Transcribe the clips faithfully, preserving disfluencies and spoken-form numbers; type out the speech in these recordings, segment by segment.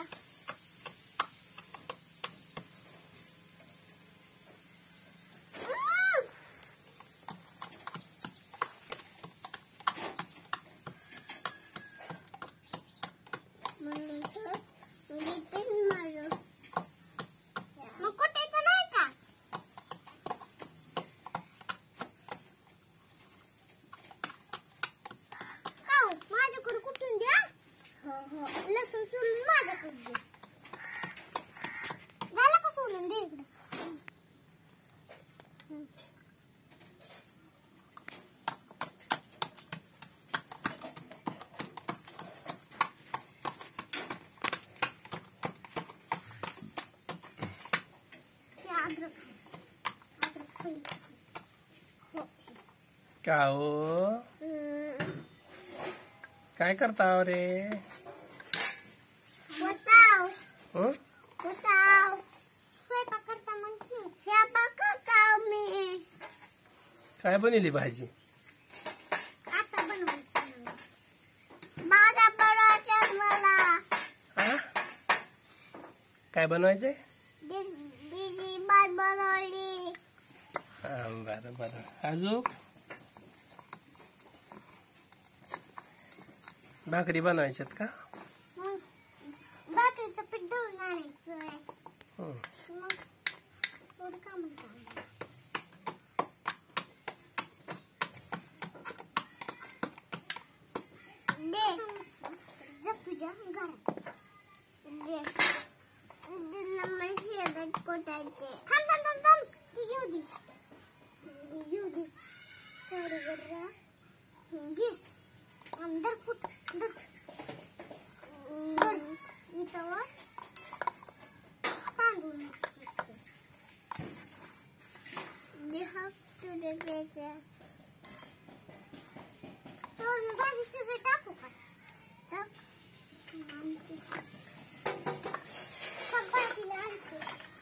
द्या. लसूण सोलून माझ्याकडे दे. झाला का सोलून दे इकडे. अद्रक अद्रक का हो काय करता रे. बताव हं? बताव स्वयंपाक करता म्हणजे स्वयंपाक करता मी. काय बनवली भाजी. आता बनवायची माझा बनवायचं मला. हा काय बनवायचंय. दीदी भात बनवली. हा बरं बरं. अजून भाकरी बनवायच्यात का. भाकरीचं पीठ दळून आणायचंय. हं. मग थोडं काम करायचं. दे जा तुझ्या घरात दे. कोटायचे थांब थांब थांब थांब ती घेऊ दे घेऊ दे. घे अंदर फुट दर मी तवा तांदूळ you have to do better. तो भाजी शिजत टाकू का. टाक भाजीला आणते.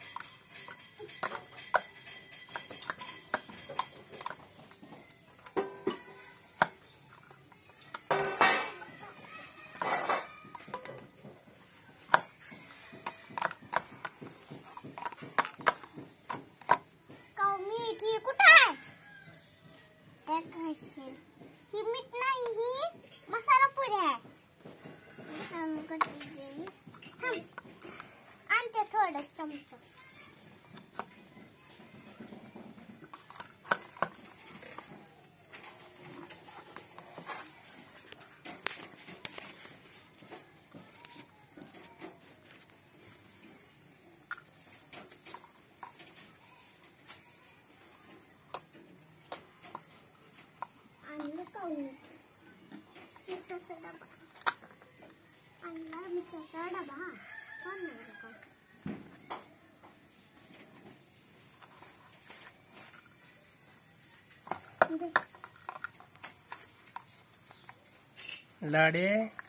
ही मीठ नाही ही मसाला पुडी आहे. आणते थोडं चमचा. मिठाचा डबा आणला. मिठाचा डबा लाडे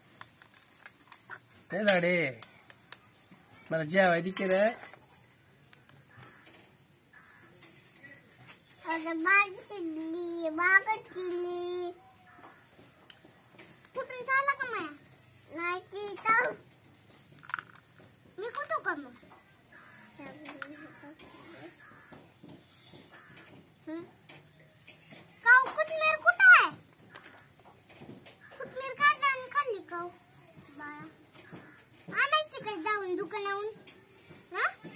ते लाडे मला जेवाय दे रे. भाजी शिजली बागट केली. कुठून झाला का माया नाही की तर मी कुठं का मग. काऊ कोथमीर कुठं आहे. कोथमीर का जाऊन खाल्ली काऊ बाळा. आणायची काय जाऊन दुकानाहून. हा